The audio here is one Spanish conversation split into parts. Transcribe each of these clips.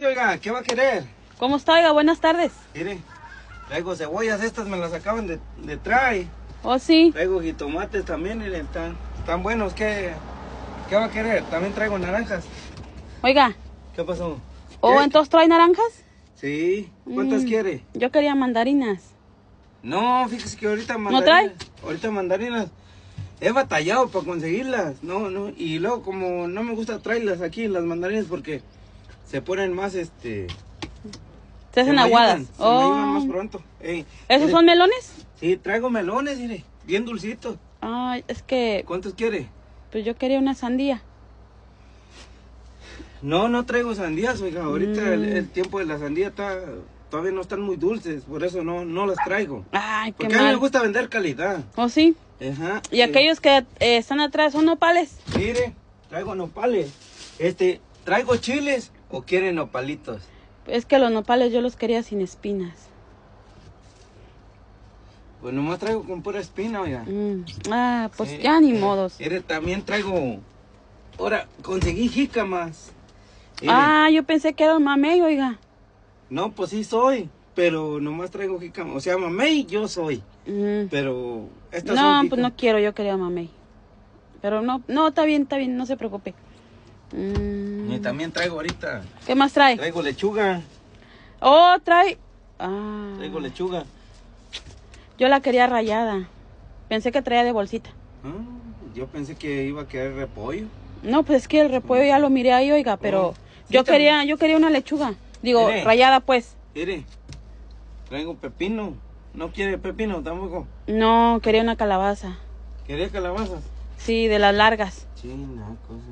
Oiga, ¿qué va a querer? ¿Cómo está, oiga? Buenas tardes. Mire, traigo cebollas, estas me las acaban de traer. ¿Oh, sí? Traigo jitomates también, miren, están buenos. ¿Qué va a querer? También traigo naranjas. Oiga. ¿Qué pasó? ¿Oh, entonces trae naranjas? Sí. ¿Cuántas quiere? Yo quería mandarinas. No, fíjese que ahorita mandarinas. ¿No trae? Ahorita mandarinas. He batallado para conseguirlas. No. Y luego como no me gusta traerlas aquí, las mandarinas, porque se ponen más, Se hacen aguadas. Se me ayudan más pronto. Ey, ¿Esos son melones? Sí, traigo melones, mire, bien dulcitos. Ay, es que... ¿Cuántos quiere? Pues yo quería una sandía. No traigo sandías, oiga. Ahorita el tiempo de la sandía todavía no están muy dulces, por eso no las traigo. Ay, qué Porque a mí mal. me gusta vender calidad. ¿Oh, sí? Ajá. ¿Y aquellos que están atrás son nopales? Mire, traigo nopales. ¿Traigo chiles o quieren nopalitos? Es que los nopales yo los quería sin espinas. Pues nomás traigo con pura espina, oiga. Pues Sí. ya ni modos. Mire, también traigo... Ahora, conseguí jícamas. Mire. Yo pensé que era un mamey, oiga. No, pues sí soy, pero nomás traigo jícamas. O sea, mamey yo soy. Pero estas son No, pues jícamas. no quiero, yo quería mamey. Pero no, está bien, no se preocupe. Y también traigo ahorita... ¿Qué más trae? Traigo lechuga. Oh, trae... Traigo lechuga. Yo la quería rayada. Pensé que traía de bolsita. Yo pensé que iba a querer repollo. No, pues es que el repollo ya lo miré ahí, oiga, pero sí, yo quería una lechuga. Digo, Mire. rayada pues. Mire, traigo pepino. ¿No quiere pepino tampoco? No, quería una calabaza. ¿Quería calabazas? Sí, de las largas. China, cosas.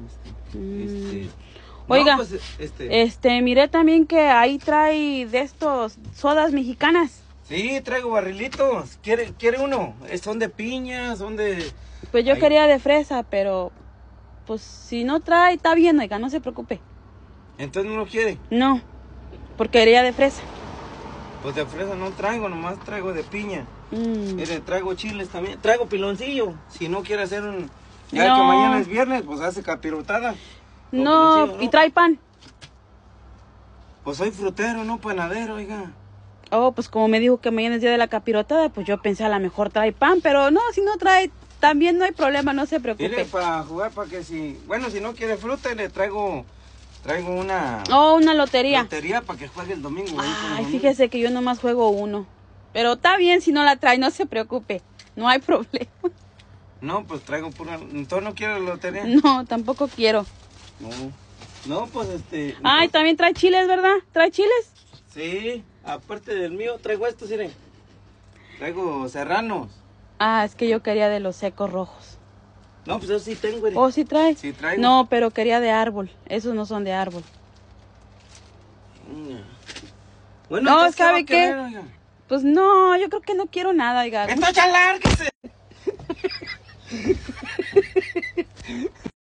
Oiga, No, pues, miré también que ahí trae de estos sodas mexicanas. Sí, traigo barrilitos. ¿Quiere uno? Son de piña, son de... Pues yo quería de fresa, pero pues si no trae, está bien, oiga, no se preocupe. ¿Entonces no lo quiere? No, porque quería de fresa. Pues de fresa no traigo, nomás traigo de piña. Mire, traigo chiles también. Traigo piloncillo. Si no quiere hacer un... Ya que mañana es viernes, pues hace capirotada. No, y trae pan. Pues soy frutero, no panadero, oiga. Oh, pues como me dijo que mañana es día de la capirotada, pues yo pensé a lo mejor trae pan, pero no, si no trae, también no hay problema, no se preocupe. Mire, para jugar, para que si... Bueno, si no quiere fruta, le traigo una... Oh, una lotería. Lotería para que juegue el domingo. Ay, fíjese que yo nomás juego uno. Pero está bien si no la trae, no se preocupe. No hay problema. No, pues traigo pura... ¿Entonces no quiere la lotería? No, tampoco quiero. No, pues Ay, también trae chiles, ¿verdad? ¿Trae chiles? Sí, aparte del mío, traigo estos, miren. Traigo serranos. Es que yo quería de los secos rojos. No, pues yo sí tengo, miren. ¿Oh, sí trae? Sí traigo. No, pero quería de árbol. Esos no son de árbol. Bueno, No, entonces, ¿sabe ¿qué va a qué? querer, oiga? Pues no, yo creo que no quiero nada, oiga. ¡Entonces ya lárguese!